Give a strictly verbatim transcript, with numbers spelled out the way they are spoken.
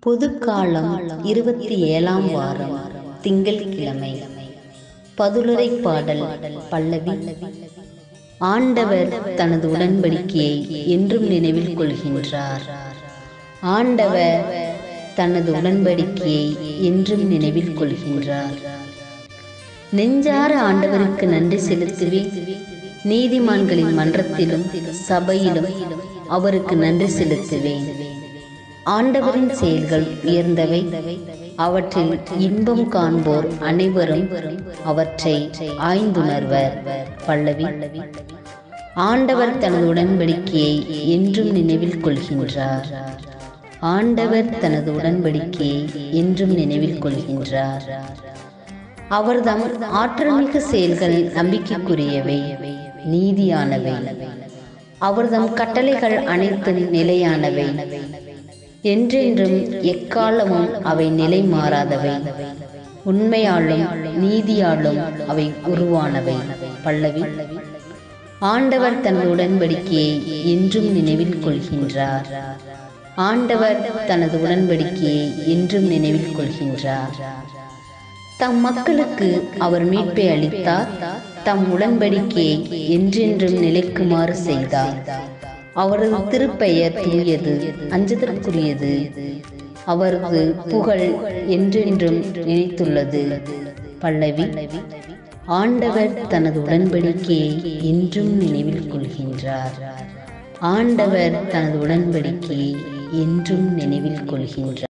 பொதுக்காலம் இருபத்தி ஏழாம் வாரம் திங்கள்கிழமை. பதிலுரை பாடல் பல்லவி. ஆண்டவர் தனது உடன்படிக்கையை என்றும் நினைவில் கொள்கின்றார். ஆண்டவர் தனது உடன்படிக்கையை என்றும் நினைவில் கொள்கின்றார். நெஞ்சார ஆண்டவருக்கு நன்றி செலுத்துவேன். நீதிமான்களின் மன்றத்திலும் சபையிலும் அவருக்கு நன்றி செலுத்துவேன். ஆண்டவரின் செயல்கள் உயர்ந்தவை, அவற்றில் இன்பம் காண்போர் அனைவரும் அவற்றை ஆய்ந்துணர்வர். பல்லவி. ஆண்டவர் தனது உடன்படிக்கையை என்றும் நினைவில் கொள்கின்றார். ஆண்டவர் தனது உடன்படிக்கையை என்றும் நினைவில் கொள்கின்றார். அவர்தம் ஆற்றல் மிகு செயல்கள் நம்பிக்கைக்குரியவை, நீதியானவை. அவர்தம் கட்டளைகள் அனைத்தும் நிலையானவை, என்றென்றும் எக்காலமும் அவை நிலை மாறாதவை. உண்மையாலும் நீதியாலும் அவை உருவானவை. பல்லவி. ஆண்டவர் தனது உடன்படிக்கையை என்றும் நினைவில் கொள்கின்றார். ஆண்டவர் தனது உடன்படிக்கையை என்றும் நினைவில் கொள்கின்றார். தம் மக்களுக்கு அவர் மீட்பை அளித்தார். தம் உடன்படிக்கையை என்றென்றும் நிலைக்குமாறு செய்தார். அவரது திருப்பெயர் தூயது, அஞ்சுதற்குரியது. அவரது புகழ் என்றென்றும் நினைத்துள்ளது. பல்லவி. ஆண்டவர் தனது உடன்படிக்கையை என்றும் நினைவில் கொள்கின்றார். ஆண்டவர் தனது உடன்படிக்கையை என்றும் நினைவில் கொள்கின்றார்.